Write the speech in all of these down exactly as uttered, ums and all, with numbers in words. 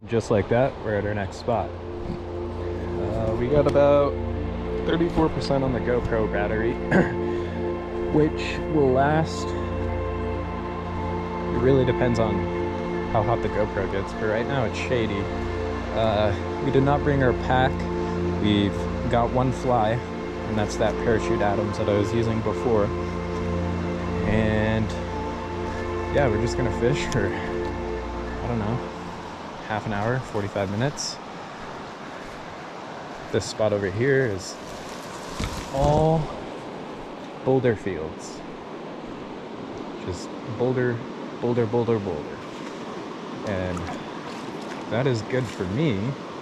Just like that, we're at our next spot. Uh, we got about thirty-four percent on the GoPro battery, which will last. It really depends on how hot the GoPro gets, but right now it's shady. Uh, we did not bring our pack. We've got one fly, and that's that parachute Adams that I was using before. And yeah, we're just gonna fish for, I don't know, half an hour, forty-five minutes. This spot over here is all boulder fields. Just boulder, boulder, boulder, boulder. And that is good for me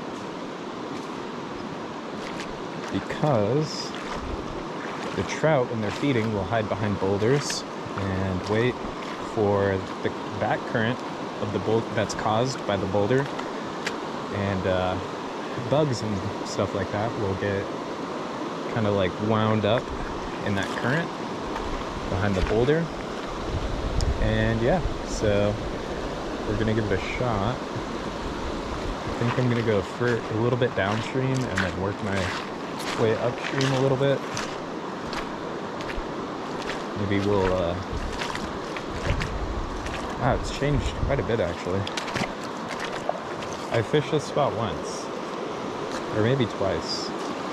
because the trout, when they're feeding, will hide behind boulders and wait for the back current of the boulder that's caused by the boulder, and uh, bugs and stuff like that will get kind of like wound up in that current behind the boulder. And yeah, so we're gonna give it a shot. I think I'm gonna go for a little bit downstream and then work my way upstream a little bit. Maybe we'll uh ah, it's changed quite a bit actually. I fished this spot once, or maybe twice,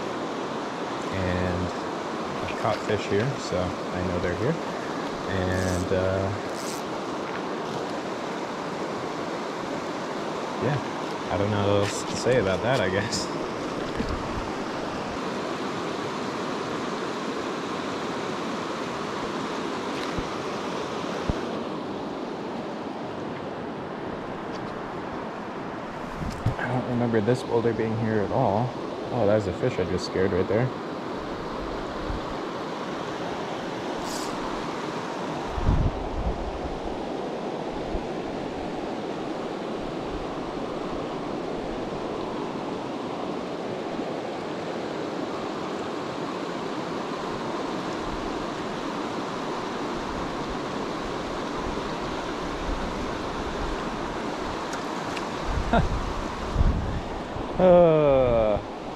and I've caught fish here, so I know they're here. And uh, yeah, I don't know what else to say about that, I guess. I don't remember this boulder being here at all. Oh, that was a fish I just scared right there. Uh,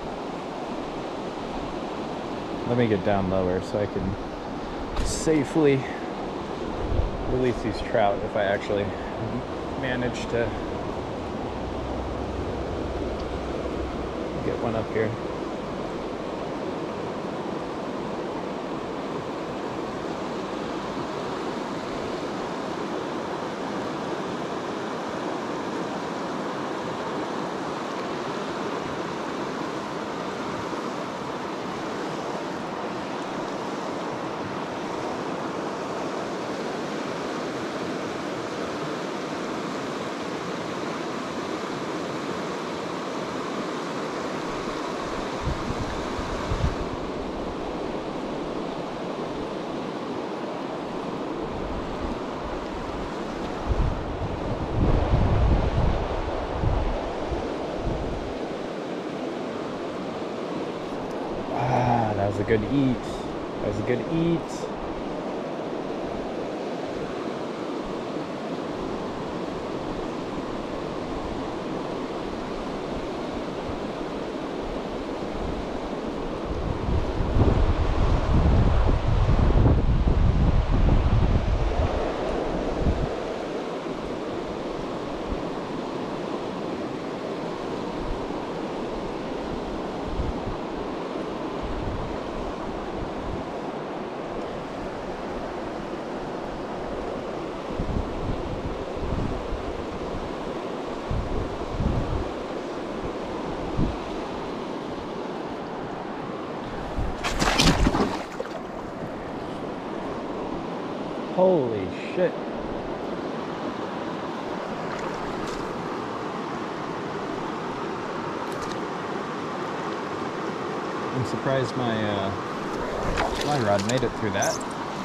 let me get down lower so I can safely release these trout if I actually manage to get one up here. That was a good eat. That was a good eat. Holy shit. I'm surprised my uh, fly rod made it through that.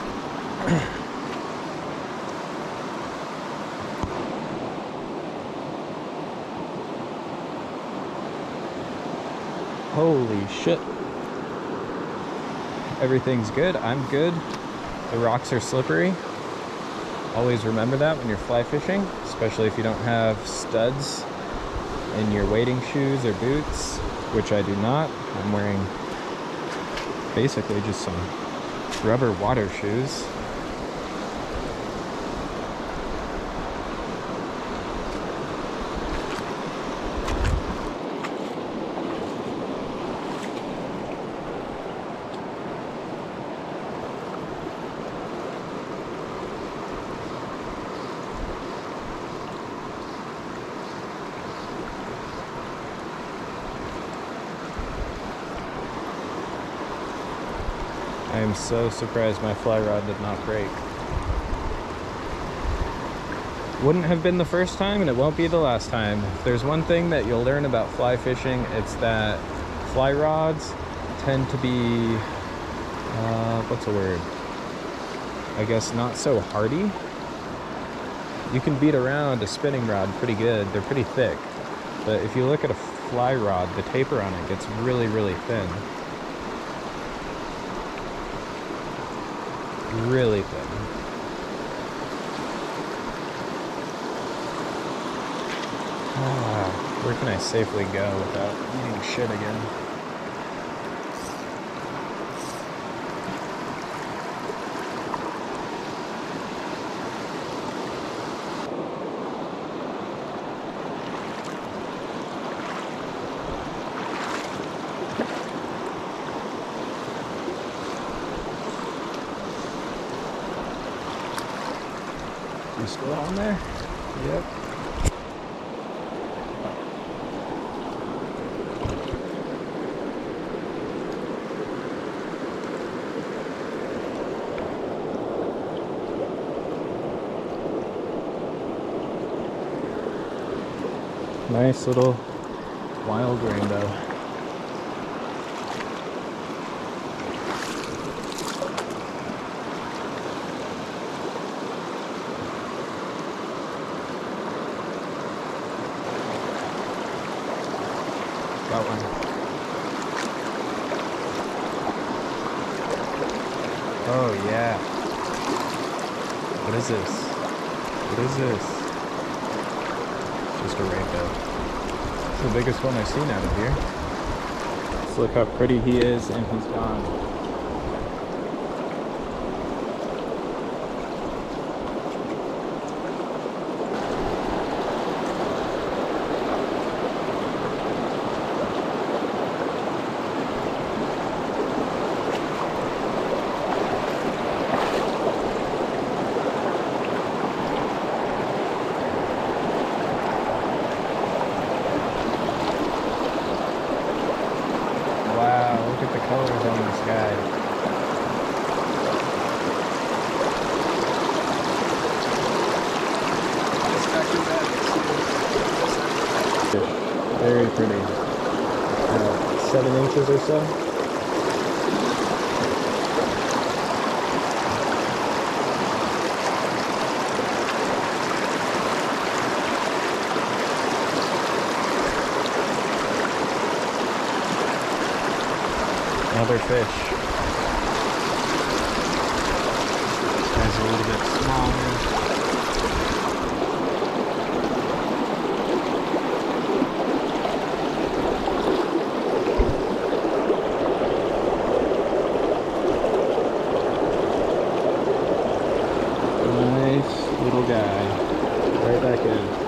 Holy shit. Everything's good. I'm good. The rocks are slippery. Always remember that when you're fly fishing, especially if you don't have studs in your wading shoes or boots, which I do not. I'm wearing basically just some rubber water shoes. I am so surprised my fly rod did not break. Wouldn't have been the first time, and it won't be the last time. If there's one thing that you'll learn about fly fishing, it's that fly rods tend to be, uh, what's a word? I guess not so hardy. You can beat around a spinning rod pretty good. They're pretty thick. But if you look at a fly rod, the taper on it gets really, really thin. Really thin. Ah, where can I safely go without eating shit again? You still on there? Yep. Nice little wild rainbow. Got one. Oh yeah. What is this? What is this? Just a rainbow. It's the biggest one I've seen out of here. Let's look how pretty he is, and he's gone. Look at the colors on the sky. Very pretty. Uh, seven inches or so. Another fish. Guy's a little bit smaller. Nice little guy. Right back in.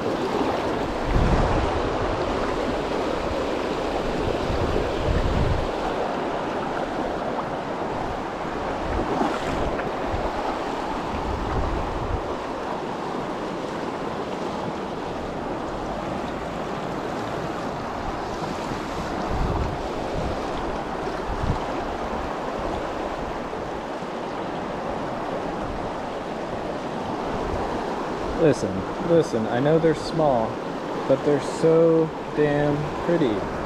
Listen, listen, I know they're small, but they're so damn pretty.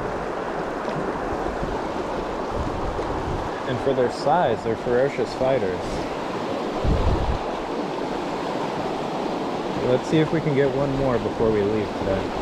And for their size, they're ferocious fighters. Let's see if we can get one more before we leave today.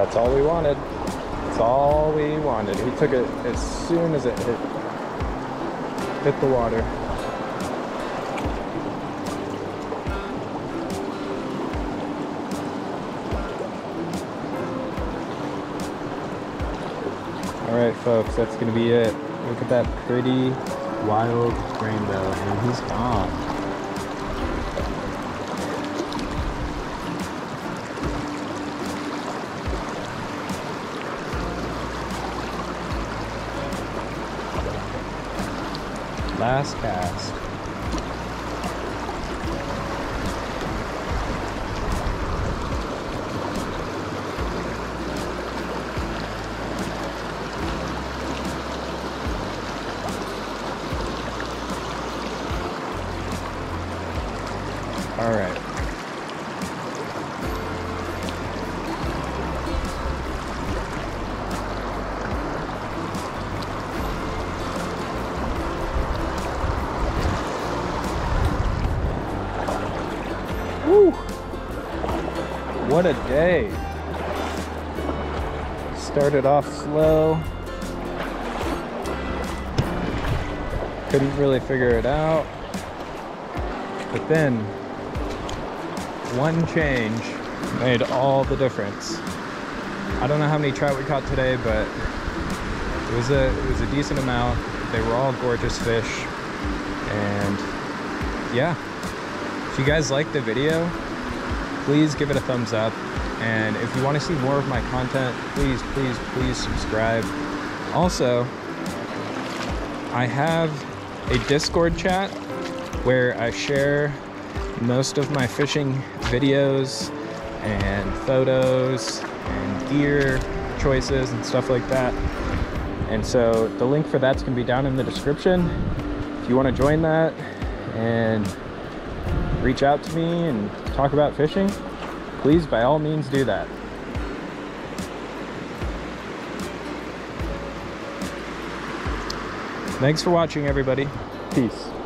That's all we wanted. That's all we wanted. He took it as soon as it hit, hit the water. All right, folks, that's gonna be it. Look at that pretty wild rainbow, and he's gone. Last cast. All right. Woo! What a day. Started off slow. Couldn't really figure it out. But then one change made all the difference. I don't know how many trout we caught today, but it was a it was a decent amount. They were all gorgeous fish. And yeah. If you guys liked the video, please give it a thumbs up. And if you want to see more of my content, please, please, please subscribe. Also, I have a Discord chat where I share most of my fishing videos and photos and gear choices and stuff like that. And so the link for that's gonna be down in the description. If you want to join that and reach out to me and talk about fishing, please, by all means, do that. Thanks for watching, everybody. Peace.